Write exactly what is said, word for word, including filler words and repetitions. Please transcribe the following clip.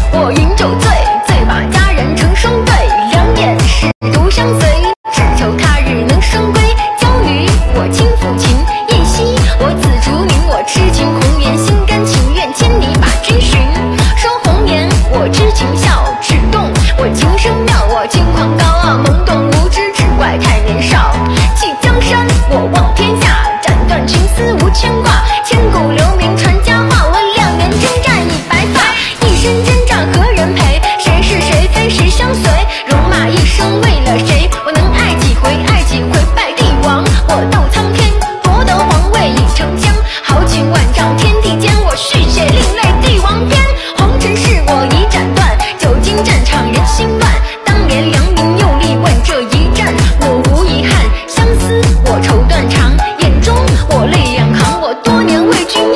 我饮酒醉，醉把佳人成双对，两眼是独相随，只求他日能生归。娇女我轻抚琴，夜夕我紫竹林，我痴情红颜，心甘情愿千里把君寻。说红颜我知情笑，只动我情深妙，我轻狂高傲，懵懂无知，只怪太年少。弃江山我望天下，斩断情丝无牵挂，千古留名传佳话，我两年征战已白发，一身征战何人陪？谁是谁非谁相随？戎马一生为了谁？我能爱几回爱几回拜帝王，我斗苍天夺得皇位已成江，豪情万丈天地间，我续写另类帝王篇。红尘事我已斩断，久经战场人心乱，当年良民用力问这一战，我无遗憾，相思我愁断肠，眼中我泪两行，我多年为君